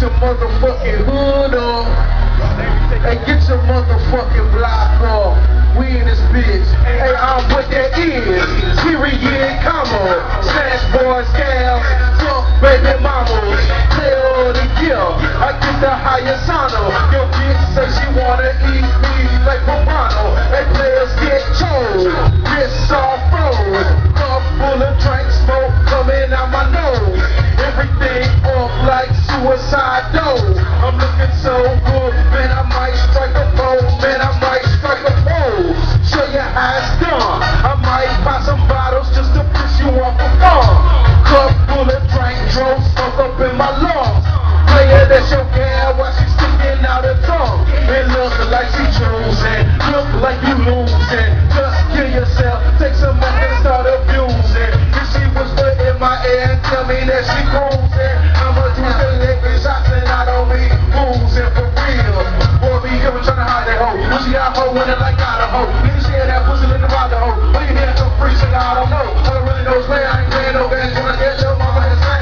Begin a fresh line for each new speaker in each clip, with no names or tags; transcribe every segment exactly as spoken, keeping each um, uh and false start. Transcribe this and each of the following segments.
your motherfucking hood up. Hey, get your motherfucking block off. We in this bitch. Hey, I'm what that is. Period, comma. Slash boys, gal. Fuck baby mamas. Tell the gift. I get the highest honor. Your bitch say she wanna eat me like Romano. Hey, players get chose. Wrists all froze. Cup full of drink smoke coming out my nose. Everything off like suicide dough. I'm looking so good, man, I might strike a pole. Man, I might strike a pole. Show you how it's done. I might buy some bottles just to piss you off a bar. Cup full of drink, drove stuck up in my lungs. Player, that's your gal while she's sticking out her tongue. It look like she choosing, look like you losing. Just kill yourself, take some money and start abusing. If she whisper in my ear and tell me that she cruising, I'ma do the licking shots and I don't be boozing for real. Boy, be here trying to hide that hoe. When she got a hoe, winning like got a hoe. You can share that pussy in the ride the hoe. When you hear some free shit, I don't know. I don't really know where I ain't playing no games. When I get your mama and say,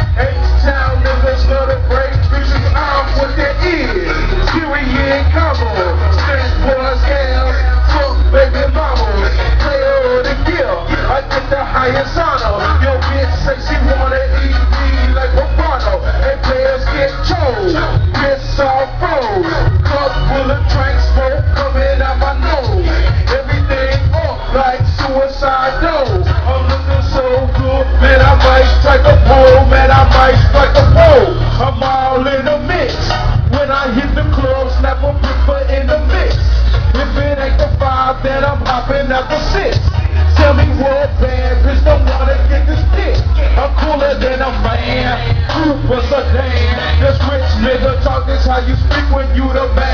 H-Town niggas love to break music. I'm what that is. Period, combo. Strange boys, gals. Fuck baby mamas. Player of the year. I get the highest honor. Your bitch say she wanna eat me like Romano. And players get chose. Wrists all froze. Cup full of drink smoke coming out my nose. Everything up like suicide dough. I'm looking so good, man, I might strike a pole. Man, I might strike a pole. I'm all in the mix. When I hit the club, snap a flipper in the mix. If it ain't the five, then I'm hopping at the six. Tell me what bad bitch don't wanna get this dick. I'm cooler than a man, super sedan. This rich nigga talk, this how you speak when you the man.